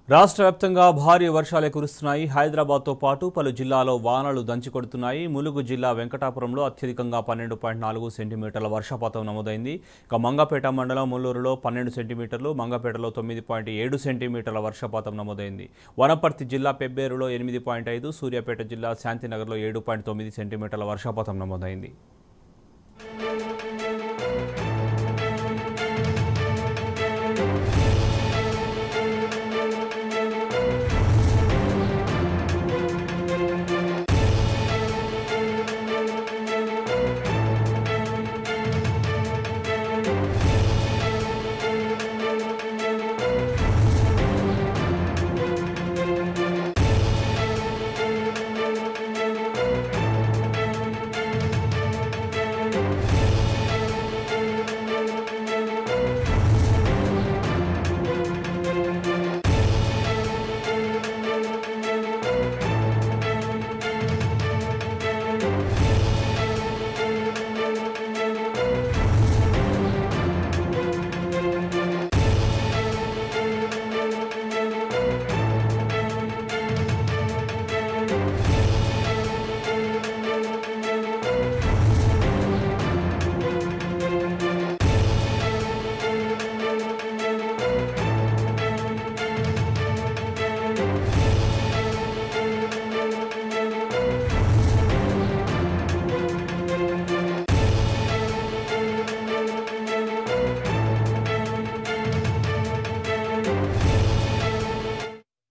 రాష్ట్ర వ్యాప్తంగా భారీ వర్షాలు కురుస్తున్నాయి. హైదరాబాద్తో పాటు పలు జిల్లాల్లో వానలు దంచికొడుతున్నాయి. ములుగు జిల్లా వెంకటాపురంలో అత్యధికంగా 12.4 సెంటీమీటర్ల వర్షపాతం నమోదైంది. ఇక మంగపేట మండలం ముల్లూరులో 12 సెంటీమీటర్లు, మంగపేటలో 9.7 సెంటీమీటర్ల వర్షపాతం నమోదైంది. వనపర్తి జిల్లా పెబ్బేరులో 8.5, సూర్యాపేట జిల్లా శాంతినగర్లో 7.9 సెంటీమీటర్ల వర్షపాతం నమోదైంది.